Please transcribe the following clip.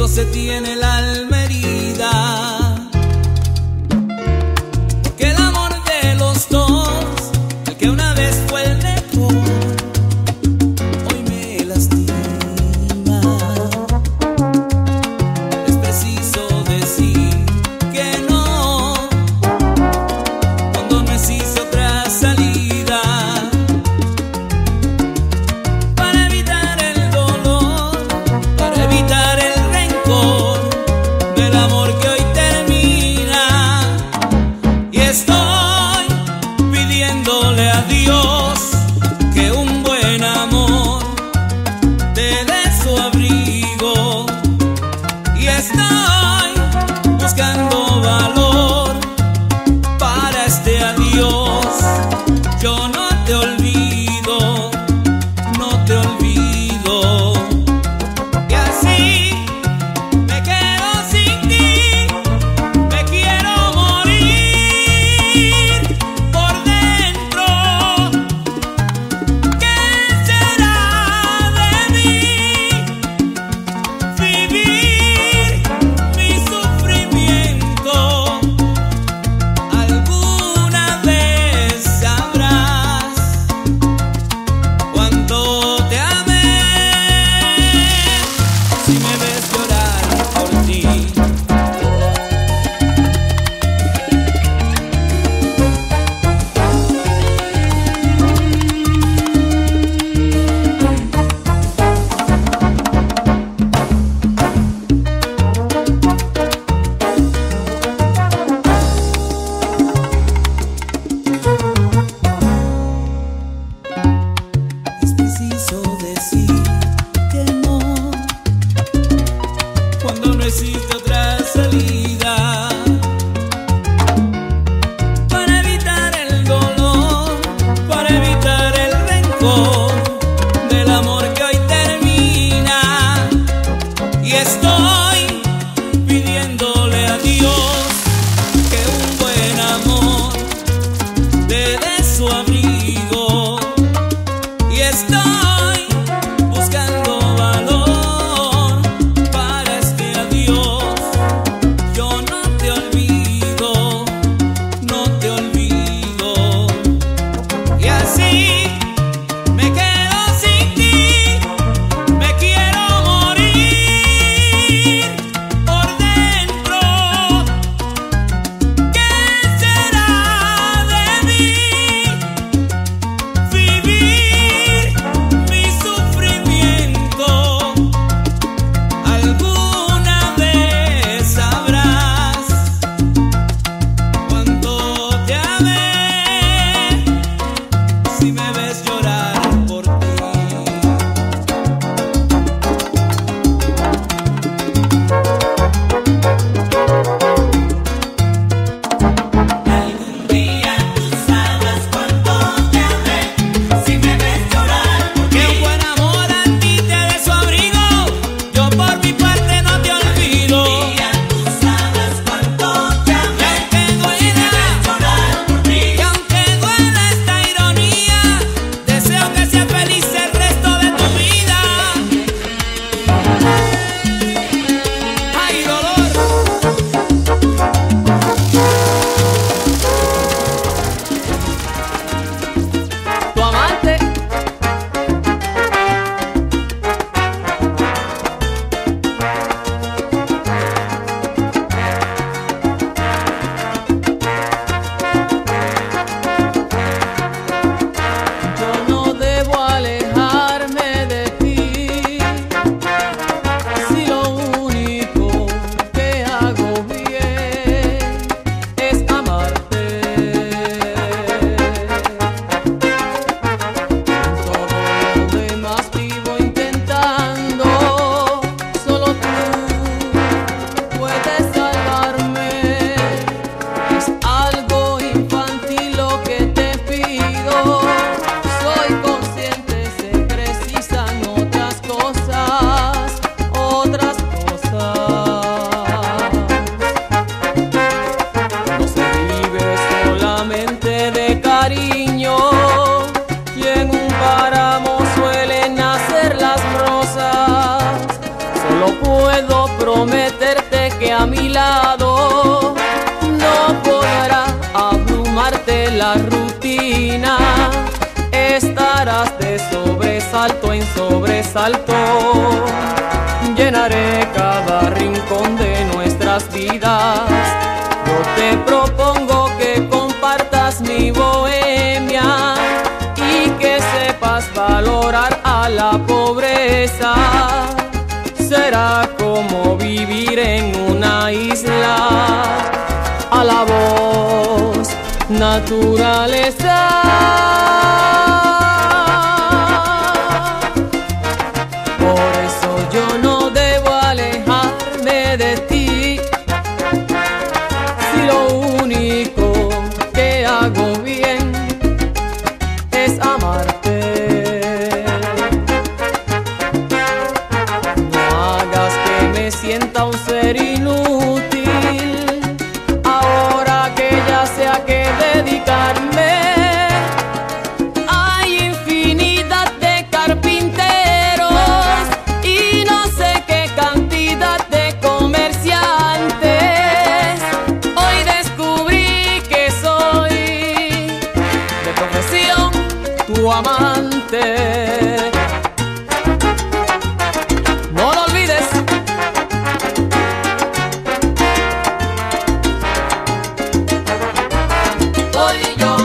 se tiene el alma herida, porque el amor de los dos, el que una vez fue el mejor, hoy me lastima. Es preciso decir que no, cuando no existe otra salida, para evitar el dolor, para evitar el rencor. la rutina, estarás de sobresalto en sobresalto. Llenaré cada rincón de nuestras vidas. Yo te propongo que compartas mi bohemia y que sepas valorar a la pobreza. Será como vivir en una isla. A la voz, naturaleza. Por eso yo no debo alejarme de ti. Si lo único que hago bien es amarte. No hagas que me sienta un ser inútil, ahora que ya sé a qué dedicarme. Hay infinidad de carpinteros y no sé qué cantidad de comerciantes. Hoy descubrí que soy de profesión tu amante. No lo olvides. Hoy yo